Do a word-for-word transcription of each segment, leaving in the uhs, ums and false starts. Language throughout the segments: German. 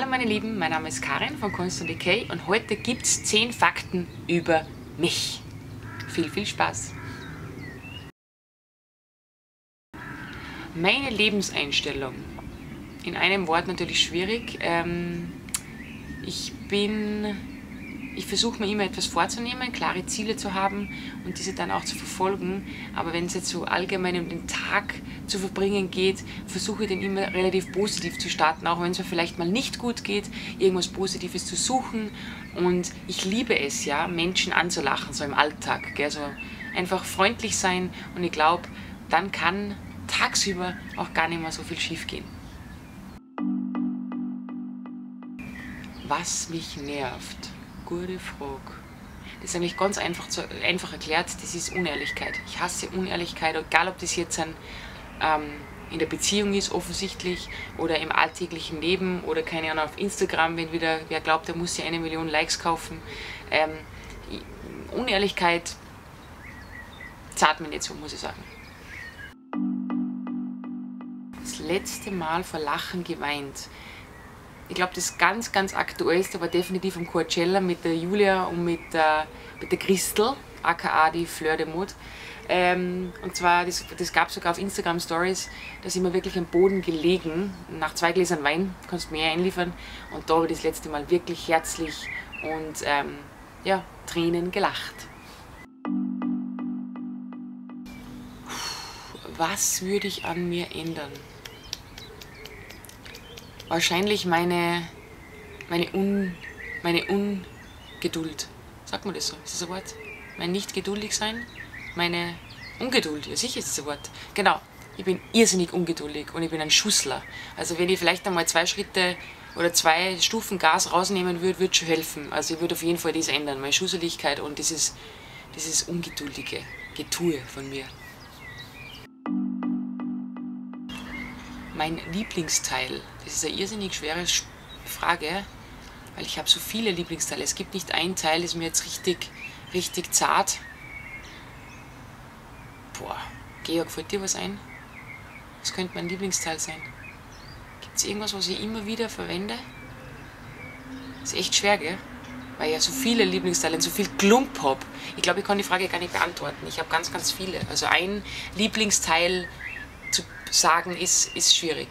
Hallo meine Lieben, mein Name ist Karin von Konst und Decay und heute gibt es zehn Fakten über mich. Viel, viel Spaß! Meine Lebenseinstellung. In einem Wort natürlich schwierig. Ähm, ich bin... Ich versuche mir immer etwas vorzunehmen, klare Ziele zu haben und diese dann auch zu verfolgen. Aber wenn es jetzt so allgemein um den Tag zu verbringen geht, versuche ich den immer relativ positiv zu starten, auch wenn es mir vielleicht mal nicht gut geht, irgendwas Positives zu suchen. Und ich liebe es ja, Menschen anzulachen, so im Alltag. Gell? So einfach freundlich sein und ich glaube, dann kann tagsüber auch gar nicht mehr so viel schief gehen. Was mich nervt? Gute Frage. Das ist eigentlich ganz einfach, zu, einfach erklärt, das ist Unehrlichkeit. Ich hasse Unehrlichkeit, egal ob das jetzt ein, ähm, in der Beziehung ist, offensichtlich, oder im alltäglichen Leben, oder keine Ahnung, auf Instagram, wenn wieder wer glaubt, der muss ja eine Million Likes kaufen. Ähm, Unehrlichkeit zahlt mir nicht so, muss ich sagen. Das letzte Mal vor Lachen geweint. Ich glaube, das ganz, ganz aktuellste war definitiv am Coachella mit der Julia und mit der, mit der Christel, aka die Fleur de Mode. Ähm, und zwar, das, das gab es sogar auf Instagram Stories, da sind wir wirklich am Boden gelegen, nach zwei Gläsern Wein, kannst du mehr einliefern. Und da habe ich das letzte Mal wirklich herzlich und ähm, ja, Tränen gelacht. Was würde ich an mir ändern? Wahrscheinlich meine, meine, Un, meine Ungeduld. Sagt man das so? Ist das ein Wort? Mein nicht geduldig sein? Meine Ungeduld. Ja, sicher ist das ein Wort. Genau. Ich bin irrsinnig ungeduldig und ich bin ein Schussler. Also wenn ich vielleicht einmal zwei Schritte oder zwei Stufen Gas rausnehmen würde, würde schon helfen. Also ich würde auf jeden Fall das ändern. Meine Schusseligkeit und dieses, dieses ungeduldige Getue von mir. Mein Lieblingsteil, das ist eine irrsinnig schwere Frage, weil ich habe so viele Lieblingsteile. Es gibt nicht ein Teil, das mir jetzt richtig, richtig zart. Boah, Georg, fällt dir was ein? Was könnte mein Lieblingsteil sein? Gibt es irgendwas, was ich immer wieder verwende? Das ist echt schwer, gell? Weil ich ja so viele Lieblingsteile und so viel Klump habe. Ich glaube, ich kann die Frage gar nicht beantworten. Ich habe ganz, ganz viele. Also ein Lieblingsteil zu sagen, ist, ist schwierig.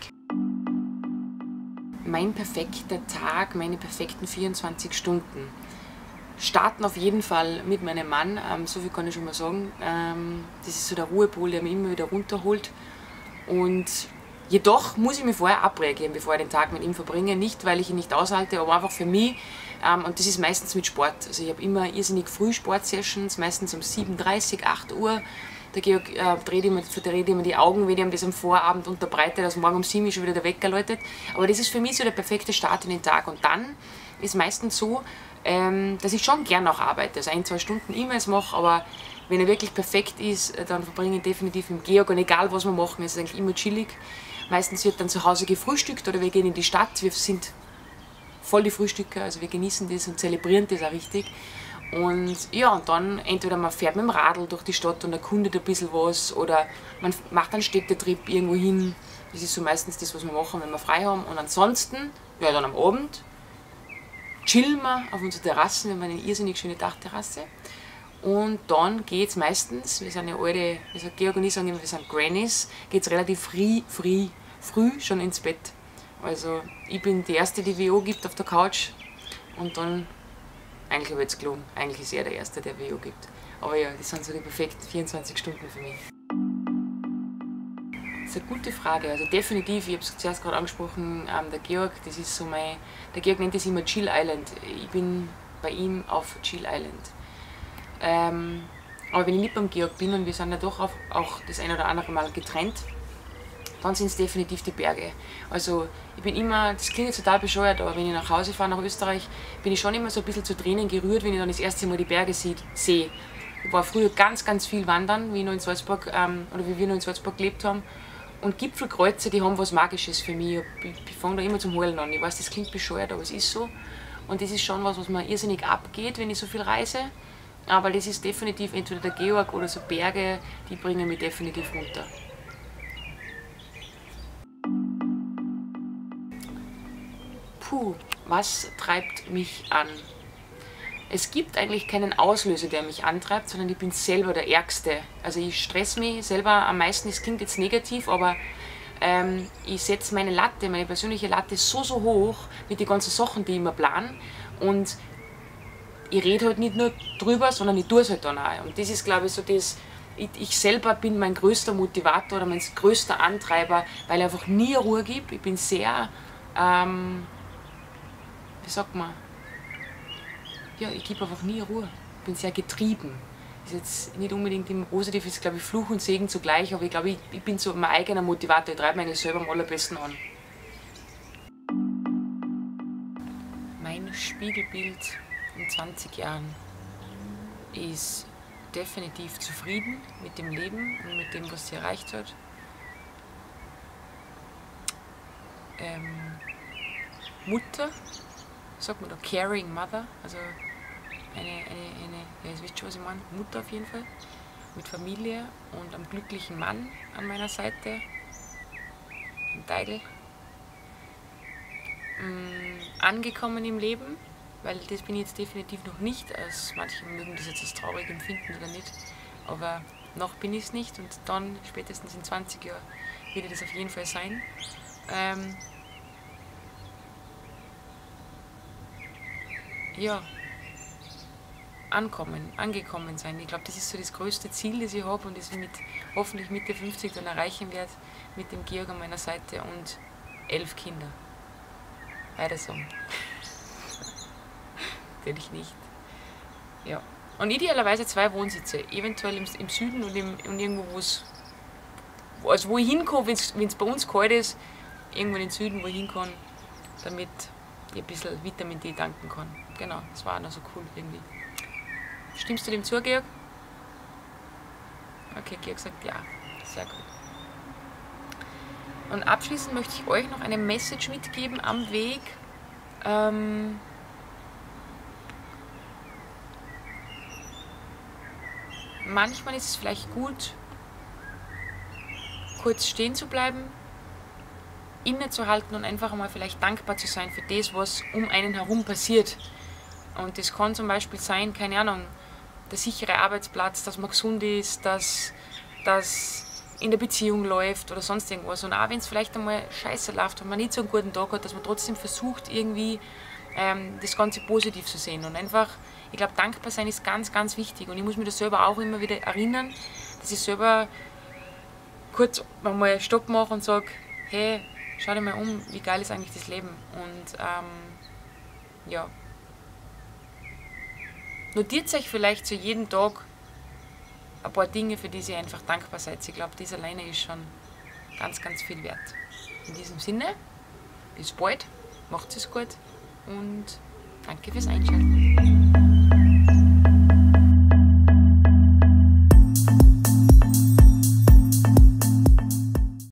Mein perfekter Tag, meine perfekten vierundzwanzig Stunden starten auf jeden Fall mit meinem Mann, ähm, so viel kann ich schon mal sagen. Ähm, das ist so der Ruhepol, der mich immer wieder runterholt. Und jedoch muss ich mich vorher abreagieren, bevor ich den Tag mit ihm verbringe. Nicht, weil ich ihn nicht aushalte, aber einfach für mich. Ähm, und das ist meistens mit Sport. Also ich habe immer irrsinnig früh Sportsessions, meistens um sieben Uhr dreißig, acht Uhr. Der Georg äh, dreht, immer, verdreht immer die Augen, wenn ich ihm das am Vorabend unterbreite, dass morgen um sieben Uhr schon wieder der Wecker läutet. Aber das ist für mich so der perfekte Start in den Tag. Und dann ist meistens so, ähm, dass ich schon gern noch arbeite. Also ein, zwei Stunden E-Mails mache, aber wenn er wirklich perfekt ist, dann verbringe ich definitiv mit Georg. Und egal was wir machen, ist es eigentlich immer chillig. Meistens wird dann zu Hause gefrühstückt oder wir gehen in die Stadt. Wir sind voll die Frühstücker, also wir genießen das und zelebrieren das auch richtig. Und ja, und dann entweder man fährt mit dem Radl durch die Stadt und erkundet ein bisschen was oder man macht einen Städtetrip irgendwo hin. Das ist so meistens das, was wir machen, wenn wir frei haben. Und ansonsten, ja, dann am Abend chillen wir auf unserer Terrasse, wir haben eine irrsinnig schöne Dachterrasse. Und dann geht es meistens, wir sind ja alte, wie sagt Georg und ich sagen immer, wir sind Grannies, geht es relativ früh, früh, früh schon ins Bett. Also ich bin die Erste, die W O gibt auf der Couch und dann, eigentlich habe ich jetzt gelogen, eigentlich ist er der Erste, der W O gibt. Aber ja, das sind so die perfekten vierundzwanzig Stunden für mich. Das ist eine gute Frage, also definitiv, ich habe es zuerst gerade angesprochen, ähm, der Georg, das ist so mein, der Georg nennt das immer Chill Island. Ich bin bei ihm auf Chill Island. Ähm, aber wenn ich nicht beim Georg bin und wir sind ja doch auch, auch das ein oder andere Mal getrennt, dann sind es definitiv die Berge. Also ich bin immer, das klingt jetzt total bescheuert, aber wenn ich nach Hause fahre, nach Österreich, bin ich schon immer so ein bisschen zu Tränen gerührt, wenn ich dann das erste Mal die Berge sehe. Ich war früher ganz, ganz viel wandern, wie ich noch in Salzburg, ähm, oder wie wir noch in Salzburg gelebt haben. Und Gipfelkreuze, die haben was Magisches für mich. Ich, ich fange da immer zum Heulen an. Ich weiß, das klingt bescheuert, aber es ist so. Und das ist schon was, was mir irrsinnig abgeht, wenn ich so viel reise. Aber das ist definitiv entweder der Georg oder so Berge, die bringen mich definitiv runter. Puh, was treibt mich an? Es gibt eigentlich keinen Auslöser, der mich antreibt, sondern ich bin selber der Ärgste. Also ich stress mich selber am meisten, es klingt jetzt negativ, aber ähm, ich setze meine Latte, meine persönliche Latte so, so hoch mit den ganzen Sachen, die ich mir plan. Und ich rede halt nicht nur drüber, sondern ich tue es halt dann auch. Und das ist, glaube ich, so das, ich, ich selber bin mein größter Motivator oder mein größter Antreiber, weil ich einfach nie Ruhe gebe. Ich bin sehr, ähm, wie sagt man, ja, ich gebe einfach nie Ruhe. Ich bin sehr getrieben. Das ist jetzt nicht unbedingt im Positiv, ist glaube ich Fluch und Segen zugleich, aber ich glaube, ich, ich bin so mein eigener Motivator, ich treibe mich eigentlich selber am allerbesten an. Mein Spiegelbild in zwanzig Jahren ist definitiv zufrieden mit dem Leben und mit dem, was sie erreicht hat. Ähm, Mutter, sagt man da, caring mother, also eine, eine, eine ja, ihr wisst schon, was ich meine, Mutter auf jeden Fall, mit Familie und einem glücklichen Mann an meiner Seite, ein Teil. Ähm, angekommen im Leben, weil das bin ich jetzt definitiv noch nicht, als manche mögen das jetzt als traurig empfinden oder nicht, aber noch bin ich es nicht und dann, spätestens in zwanzig Jahren, wird das auf jeden Fall sein. Ähm, ja, ankommen, angekommen sein. Ich glaube, das ist so das größte Ziel, das ich habe und das ich mit, hoffentlich Mitte fünfzig dann erreichen werde, mit dem Georg an meiner Seite und elf Kinder. Weiter sagen. Natürlich nicht. Ja. Und idealerweise zwei Wohnsitze, eventuell im, im Süden und, im, und irgendwo, wo es, also wo ich hinkomme, wenn es bei uns kalt ist, irgendwo in den Süden, wo ich hinkomme, damit ich ein bisschen Vitamin D tanken kann. Genau, das war auch noch so cool irgendwie. Stimmst du dem zu, Georg? Okay, Georg sagt ja. Sehr gut. Und abschließend möchte ich euch noch eine Message mitgeben am Weg. Ähm, manchmal ist es vielleicht gut, kurz stehen zu bleiben, innezuhalten und einfach mal vielleicht dankbar zu sein für das, was um einen herum passiert. Und das kann zum Beispiel sein, keine Ahnung, der sichere Arbeitsplatz, dass man gesund ist, dass das in der Beziehung läuft oder sonst irgendwas. Und auch wenn es vielleicht einmal scheiße läuft und man nicht so einen guten Tag hat, dass man trotzdem versucht, irgendwie ähm, das Ganze positiv zu sehen. Und einfach, ich glaube, dankbar sein ist ganz, ganz wichtig. Und ich muss mir das selber auch immer wieder erinnern, dass ich selber kurz mal Stopp mache und sage, hey, schau dir mal um, wie geil ist eigentlich das Leben. Und ähm, ja, notiert euch vielleicht zu jedem Tag ein paar Dinge, für die ihr einfach dankbar seid. Ich glaube, das alleine ist schon ganz, ganz viel wert. In diesem Sinne, bis bald, macht es gut und danke fürs Einschalten.